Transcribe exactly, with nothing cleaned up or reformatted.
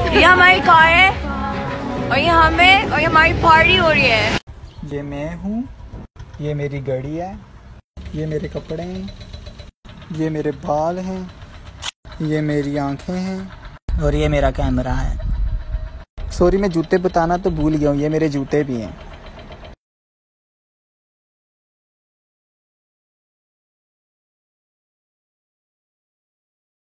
ये हमारी कार है और ये हमें और ये हमारी पार्टी हो रही है। ये मैं हूँ, ये मेरी गाड़ी है, ये मेरे कपड़े हैं, ये मेरे बाल हैं, ये मेरी आंखें हैं और ये मेरा कैमरा है। सॉरी मैं जूते बताना तो भूल गया हूँ, ये मेरे जूते भी हैं।